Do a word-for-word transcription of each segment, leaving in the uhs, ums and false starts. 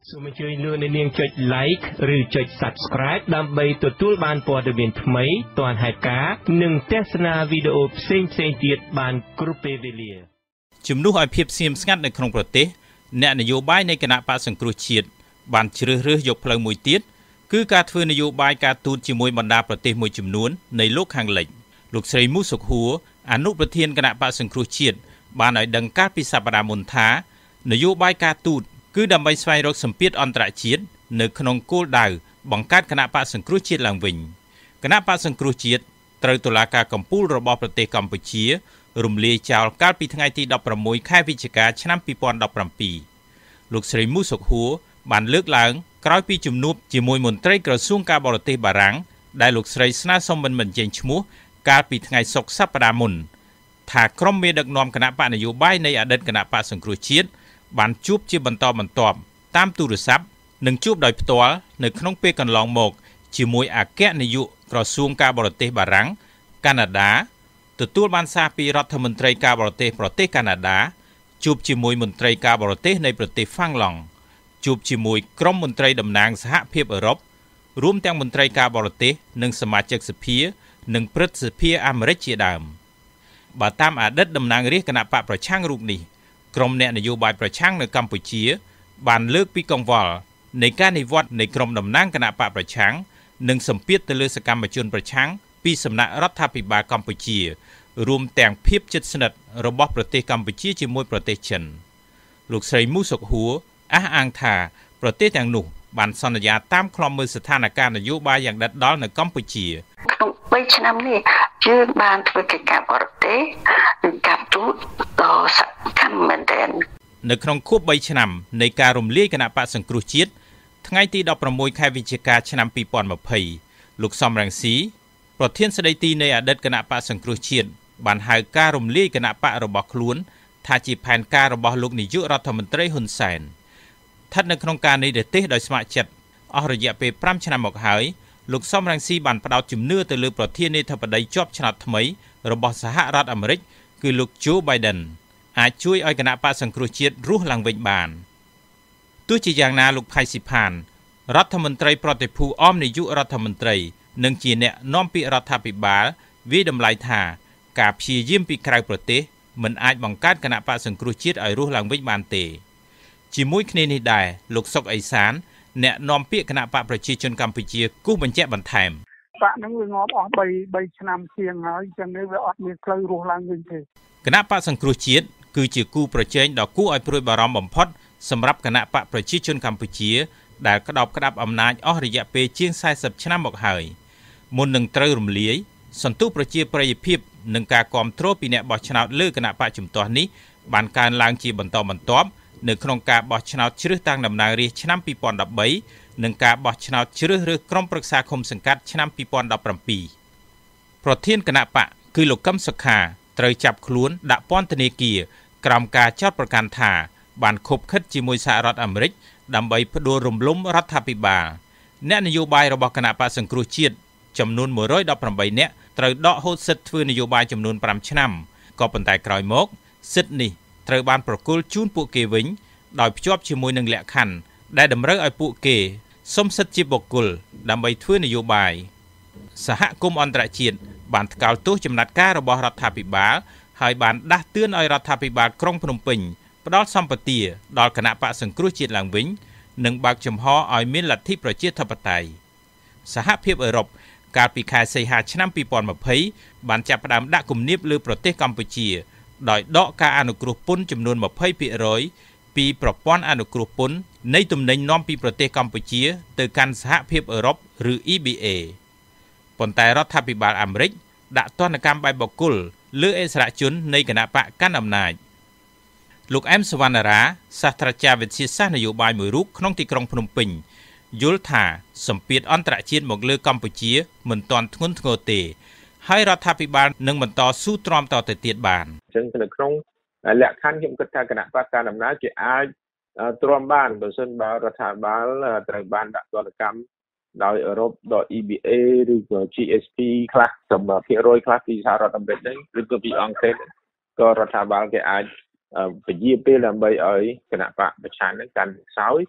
សូមអញ្ជើញលោកអ្នកនាងចុច like ឬចុច subscribe ដើម្បីទទួលបានព័ត៌មានថ្មីទាន់ហេតុការណ៍និងទស្សនាវីដេអូផ្សេងៗទៀតបានគ្រប់ពេលវេលាជំនួសឲ្យភាពស្ងៀមស្ងាត់នៅក្នុងប្រទេសអ្នកនយោបាយនៃគណៈបក្សសង្គ្រោះជាតិបានជ្រើសរើសយកផ្លូវមួយទៀតគឺការធ្វើនយោបាយការទូតជាមួយបណ្ដាប្រទេសមួយចំនួននៃលោកខាងលិចលោកស្រីមូសុខហួរអនុប្រធានគណៈបក្សសង្គ្រោះជាតិបានឲ្យដឹងកាលពីសប្តាហ៍មុនថានយោបាយការទូតគឺដើម្បីស្វែងរកសម្ពាធអន្តរជាតិនៅក្នុងគោលដៅបង្កើតគណៈបក្សសង្គ្រោះជាតិឡើងវិញគណៈបក្សសង្គ្រោះជាតិត្រូវតុលាការកំពូលរបស់ប្រទេសកម្ពុជារំលាយចោលកាលពីថ្ងៃទីដប់ប្រាំមួយខែវិច្ឆិកាឆ្នាំពីរពាន់ដប់ប្រាំពីរលោកស្រីមូសុខហួរបានលើកឡើងក្រោយពីជំនួបជាមួយមន្ត្រីក្រសួងការបរទេសបារាំងដែលលោកស្រីស្នើសុំមិនបញ្ចេញឈ្មោះកាលពីថ្ងៃសុក្រសប្តាហ៍មុនថាក្រុមមេដឹកនាំគណៈបកនយោបាយនៃអតីតគណៈបកសង្គ្រោះជាតិបានជួបជាបន្តបន្ទាប់តាមទូរស័ព្ទនិងជួបដោយផ្ទាល់នៅក្នុងពេលកន្លងមកជាមួយអគ្គនាយកក្រសួងការបរទេសបារាំងកាណាដាទទួលបានសារពីរដ្ឋមន្ត្រីការបរទេសប្រទេសកាណាដាជួបជាមួយមន្ត្រីការបរទេសនៃប្រទេសហ្វាំងឡង់ជួបជាមួយក្រុមមន្ត្រីតំណាងសហភាពអឺរ៉ុបរួមទាំងមន្ត្រីការបរទេសនិងសមាជិកសភានិងព្រឹទ្ធសភាអាមេរិកជាដើមបើតាមអតីតតំណាងរាស្ត្រគណៈបកប្រឆាំងរូបនេះក្រុមអ្នកនយោបាយប្រឆាំងនៅកម្ពុជាបានលើកពីកង្វល់នៃការនិវត្តន៍នៃក្រុមតំណាងគណៈបកប្រឆាំងនិងសម្ពាធទៅលើសកម្មជនប្រឆាំងពីសំណាក់រដ្ឋាភិបាលកម្ពុជារួមទាំងភាពជិតស្និទ្ធរបស់ប្រទេសកម្ពុជាជាមួយប្រទេសចិនលោកស្រីមូសុខហួរអះអាងថាប្រទេសទាំងនោះបានសន្យាតាមខ្លំមើលស្ថានភាពនយោបាយយ៉ាងដិតដល់នៅកម្ពុជាក្នុងបីឆ្នាំនេះយើងបានធ្វើកិច្ចការបរទេសនិងការទូតដ៏សកម្មមែនទែននៅក្នុងខួបបីឆ្នាំនៃការរំលាយគណៈបក្សសង្គ្រោះជាតិថ្ងៃទីដប់ប្រាំមួយខែវិច្ឆិកាឆ្នាំពីរពាន់ម្ភៃលោកសំរងស៊ីប្រធានស្ដីទីនៃអតីតគណៈបក្សសង្គ្រោះជាតិបានហៅការរំលាយគណៈបករបស់ខ្លួនថាជាផែនការរបស់លោកនាយករដ្ឋមន្ត្រីហ៊ុនសែនស្ថិតនៅក្នុងការនិរទេសដោយស្ម័គ្រចិត្តអស់រយៈពេលប្រាំឆ្នាំមកហើយលោកសំរងស៊ីបានផ្ដោតជំនឿទៅលើប្រធានាធិបតីជាប់ឆ្នោតថ្មីរបស់សហរដ្ឋអាមេរិកគឺលោក Joe Biden អាចជួយឲ្យគណៈបក្សសង្គ្រោះជាតិរស់ឡើងវិញបានទោះជាយ៉ាងណាលោកផៃស៊ីផានរដ្ឋមន្ត្រីប្រតិភូអមនាយករដ្ឋមន្ត្រីនិងជាអ្នកនាំពាក្យរដ្ឋាភិបាលវាយតម្លៃថាការព្យាយាមពីក្រៅប្រទេសមិនអាចបង្កើតគណៈបក្សសង្គ្រោះជាតិឲ្យរស់ឡើងវិញបានទេជាមួយគ្នានេះដែរលោកសុកអេសានអ្នកនាំពាក្យគណៈបកប្រជាជនកម្ពុជាគូសបញ្ជាក់បន្ថែមបកនឹងវាងាប់អស់3ឆ្នាំជាងហើយចឹងនេះវាអត់មានផ្លូវរស់ឡើងវិញទេគណៈបកសង្គ្រោះជាតិគឺជាគូប្រជែងដ៏គួរឲ្យព្រួយបារម្ភបំផុតសម្រាប់គណៈបកប្រជាជនកម្ពុជាដែលក្តោបក្តាប់អំណាចអស់រយៈពេលជាងសែសិបឆ្នាំមកហើយមុននឹងត្រូវរំលាយសន្ទុះប្រជាប្រិយភាពនិងការគាំទ្រពីអ្នកបោះឆ្នោតលើគណៈបកជំទាស់នេះបានកើនឡើងជាបន្តបន្ទាប់នៅក្នុងការបោះឆ្នោតជ្រើសតាំងតំណាងរាស្ត្រឆ្នាំពីរពាន់ដប់បីនិងការបោះឆ្នោតជ្រើសរើសក្រុមប្រឹក្សាឃុំសង្កាត់ឆ្នាំពីរពាន់ដប់ប្រាំពីរប្រធានគណៈបកគឺលោកកឹមសុខាត្រូវចាប់ខ្លួនដាក់ពន្ធនាគារក្រោមការចោទប្រកាន់ថាបានខົບខិតជាមួយសហរដ្ឋអាមេរិកដើម្បីផ្ដួលរំលំរដ្ឋាភិបាលអ្នកនយោបាយរបស់គណៈបកសង្គ្រោះជាតិចំនួនមួយរយដប់ប្រាំបីនាក់ត្រូវដកហូតសិទ្ធិធ្វើនយោបាយចំនួនប្រាំឆ្នាំក៏ប៉ុន្តែក្រោយមកសិទ្ធិនេះត្រូវបានប្រគល់ជូនពួកគេវិញដោយភ្ជាប់ជាមួយនឹងលក្ខខណ្ឌដែលតម្រូវឲ្យពួកគេសុំសិទ្ធិជាបុគ្គលដើម្បីធ្វើនយោបាយសហគមន៍អន្តរជាតិបានថ្កោលទោសចំណាត់ការរបស់រដ្ឋាភិបាលហើយបានដាស់តឿនឲ្យរដ្ឋាភិបាលក្រុងភ្នំពេញផ្ដល់សម្បទាដល់គណៈបកសង្គ្រោះជាតិឡើងវិញនិងបើកចំហឲ្យមានលទ្ធិប្រជាធិបតេយ្យសហភាពអឺរ៉ុបកាលពីខែសីហាឆ្នាំពីរពាន់ម្ភៃបានចាប់ផ្ដើមដាក់គំនាបលើប្រទេសកម្ពុជាដោយដកការអនុគ្រោះពន្ធចំនួនยี่สิบភាគរយពីប្រព័ន្ធអនុគ្រោះពន្ធនៃទំនិញនាំពីប្រទេសកម្ពុជាទៅកាន់សហភាពអឺរ៉ុបឬ E B A ប៉ុន្តែរដ្ឋាភិបាលអាមេរិកដាក់ទណ្ឌកម្មបែបបុគ្គលលើអិសរាជជននៃគណៈបកកាន់អំណាចលោកអែមសវណ្ណារាសាស្ត្រាចារ្យវិទ្យាសាស្ត្រនយោបាយមួយរូបក្នុងទីក្រុងភ្នំពេញយល់ថាសម្ពាធអន្តរជាតិមកលើកម្ពុជាមិនទាន់ធ្ងន់ធ្ងរទេហើយរដ្ឋាភិបាលនឹងបន្តស៊ូទ្រាំតទៅទៀតបានអញ្ចឹងនៅក្នុងលក្ខខណ្ឌខ្ញុំគិតថាគណៈបកកណ្ដាលអំណាចជាអាចទ្រាំបានបើសិនបើរដ្ឋាភិបាលត្រូវបានដាក់ទណ្ឌកម្មដោយអឺរ៉ុបដោយ E B A ឬក៏ G S P ខ្លះសម្រាប់ភាគរយខ្លះពីសហរដ្ឋអាមេរិកហ្នឹងឬក៏ពីអង់គ្លេសក៏រដ្ឋាភិបាលគេអាចពជាពេលដើម្បីឲ្យគណៈបកប្រឆាំងហ្នឹងកាន់ខ្សោយ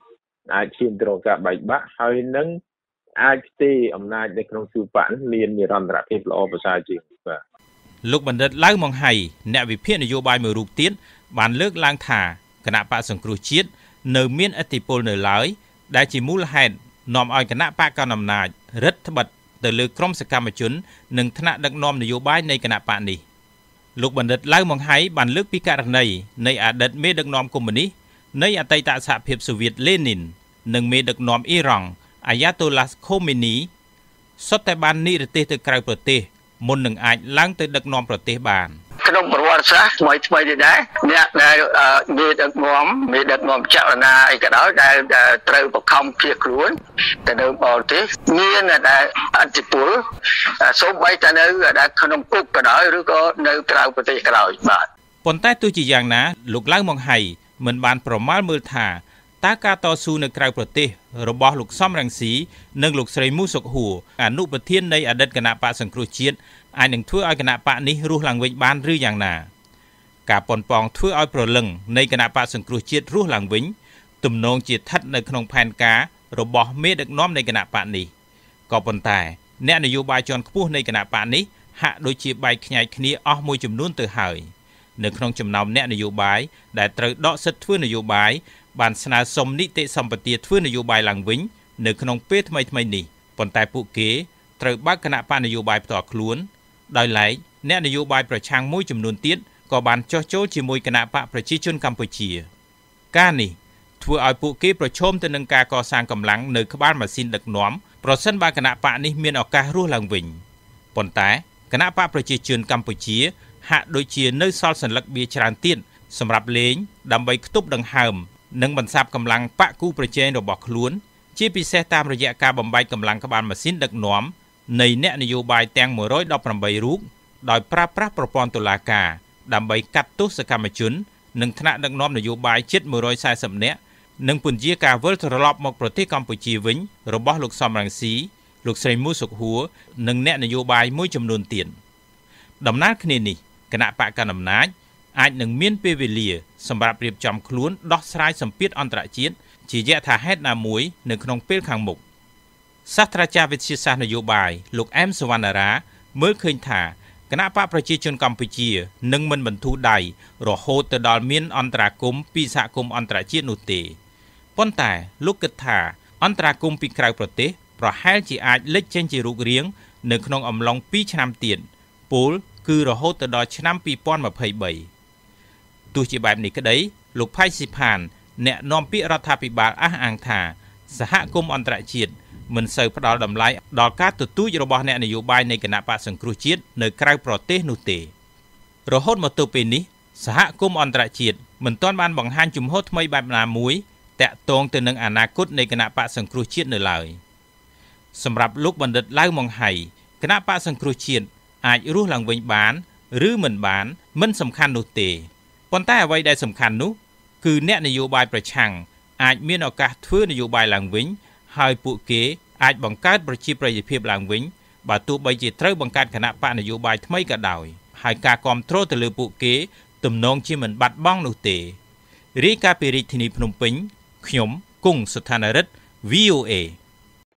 អាចឈានទៅរកការបែកបាក់ហើយនឹងអាចទេអំណាចនៅក្នុងជួបៈមាននិរន្តរភាពល្អប្រសើរជាងបាទលោកបណ្ឌិតឡៅម៉ុងហៃអ្នកវិភាគនយោបាយមួយរូបទៀតបានលើកឡើងថាគណៈបកសង្គ្រោះជាតិនៅមានឥទ្ធិពលនៅឡើយដែលជាមូលហេតុនាំឲ្យគណៈបកកណ្ដាលអំណាចរដ្ឋបិទទៅលើក្រុមសកម្មជននិងថ្នាក់ដឹកនាំនយោបាយនៃគណៈបកនេះលោកបណ្ឌិតឡៅម៉ុងហៃបានលើកពីករណីនៃអតីតមេដឹកនាំកុម្មុយនីសនៃអតីតសហភាពសូវៀតលេនីននិងមេដឹកនាំអ៊ីរ៉ង់អាយ៉ាតូឡាខូមេនីសុទ្ធតែបាននិរទេសទៅក្រៅប្រទេសមុននឹងអាចឡើងទៅដឹកនាំប្រទេសបានក្នុងប្រវត្តិសាស្ត្រថ្មីថ្មីនេះដែរអ្នកដែលមេដឹកនាំមេដឹកនាំចលនាអីក៏ដោយដែលត្រូវបង្ខំភៀសខ្លួនទៅនៅបរទេសមានតែអធិពលសូម្បីតែនៅក្នុងគុកក៏ដោយឬក៏នៅក្រៅប្រទេសក៏ដោយបាទប៉ុន្តែទោះជាយ៉ាងណាលោកឡៅម៉ុងហៃមិនបានប្រមាលមើលថាតើការតស៊ូនៅក្រៅប្រទេសរបស់លោកសំរងស៊ីនិងលោកស្រីមូសុកហួរអនុប្រធាននៃអតីតគណៈបកសង្គ្រោះជាតិអាចនឹងធ្វើឲ្យគណៈបកនេះរស់ឡើងវិញបានឬយ៉ាងណាការប៉ុនប៉ងធ្វើឲ្យប្រលឹងនៃគណៈបកសង្គ្រោះជាតិរស់ឡើងវិញទំនងជាស្ថិតនៅក្នុងផែនការរបស់មេដឹកនាំនៃគណៈបកនេះក៏ប៉ុន្តែអ្នកនយោបាយជាន់ខ្ពស់នៃគណៈបកនេះហាក់ដូចជាបែកខ្ញែកគ្នាអស់មួយចំនួនទៅហើយនៅក្នុងចំណោមអ្នកនយោបាយដែលត្រូវដកសិទ្ធិធ្វើនយោបាយបានស្នើសុំនីតិសម្បទាធ្វើនយោបាយឡើងវិញនៅក្នុងពេលថ្មីថ្មីនេះប៉ុន្តែពួកគេត្រូវបើកគណៈបកនយោបាយផ្ទាល់ខ្លួនដោយឡែកអ្នកនយោបាយប្រឆាំងមួយចំនួនទៀតក៏បានចោះចូលជាមួយគណៈបកប្រជាជនកម្ពុជាការនេះធ្វើឲ្យពួកគេប្រឈមទៅនឹងការកសាងកម្លាំងនៅក្បាលម៉ាស៊ីនដឹកនាំប្រសិនបើគណៈបកនេះមានឱកាសរស់ឡើងវិញប៉ុន្តែគណៈបកប្រជាជនកម្ពុជាហាក់ដូចជានៅសល់សញ្ញាបៀច្រើនទៀតសម្រាប់លេងដើម្បីខ្ទប់ដង្ហើមនិងបន្សាបកម្លាំងបកគូប្រជែងរបស់ខ្លួនជាពិសេសតាមរយៈការបំបែកកម្លាំងក្បាលម៉ាស៊ីនដឹកនាំនៃអ្នកនយោបាយទាំងមួយរយដប់ប្រាំបីរូបដោយប្រើប្រាស់ប្រព័ន្ធតុលាការដើម្បីកាត់ទោសសកម្មជននិងថ្នាក់ដឹកនាំនយោបាយជិតមួយរយសែសិបនាក់និងពន្យាការវិលត្រឡប់មកប្រទេសកម្ពុជាវិញរបស់លោកសំរងស៊ីលោកស្រីមូសុកហួរនិងអ្នកនយោបាយមួយចំនួនទៀតដំណើរគ្នានេះគណៈបកកណ្ដាលអំណាចអាចនឹងមានពេលវេលាសម្រាប់រៀបចំខ្លួនដោះស្រាយសម្ពាធអន្តរជាតិជាយថាហេតុណាមួយនៅក្នុងពេលខាងមុខសាស្ត្រាចារ្យវិទ្យាសាស្ត្រនយោបាយលោកអែមសវណ្ណារាមើលឃើញថាគណៈបកប្រជាជនកម្ពុជានឹងមិនបន្ធូរដៃរហូតទៅដល់មានអន្តរាគមន៍ពីសហគមន៍អន្តរជាតិនោះទេប៉ុន្តែលោកគិតថាអន្តរាគមន៍ពីក្រៅប្រទេសប្រហែលជាអាចលេចចេញជារូបរាងនៅក្នុងអំឡុងពីរឆ្នាំទៀតពលគឺរហូតទៅដល់ឆ្នាំពីរពាន់ម្ភៃបីទោះជាបែបនេះក្តីលោកផៃស៊ីផានអ្នកនាំពាក្យរដ្ឋាភិបាលអះអាងថាសហគមន៍អន្តរជាតិមិនសូវផ្ដល់តម្លៃដល់ការទទូចរបស់អ្នកនយោបាយនៃគណៈបកសង្គ្រោះជាតិនៅក្រៅប្រទេសនោះទេរហូតមកទល់ពេលនេះសហគមន៍អន្តរជាតិមិនទាន់បានបង្ហាញជំហរថ្មីបែបណាមួយតាក់ទងទៅនឹងអនាគតនៃគណៈបកសង្គ្រោះជាតិនៅឡើយសម្រាប់លោកបណ្ឌិតឡៅម៉ុងហៃគណៈបកសង្គ្រោះជាតិអាចរស់ឡើងវិញបានឬមិនបានមិនសំខាន់នោះទេប៉ុន្តែអ្វីដែលសំខាន់នោះគឺអ្នកនយោបាយប្រឆាំងអាចមានឱកាសធ្វើនយោបាយឡើងវិញហើយពួកគេអាចបង្កើតប្រជាប្រិយភាពឡើងវិញបើទោះបីជាត្រូវបង្កើតគណៈបកនយោបាយថ្មីក៏ដោយហើយការគ្រប់គ្រងទៅលើពួកគេទំនងជាមិនបាត់បង់នោះទេរាយការណ៍ពីរាជធានីភ្នំពេញខ្ញុំគង់សុថានរិទ្ធ V O A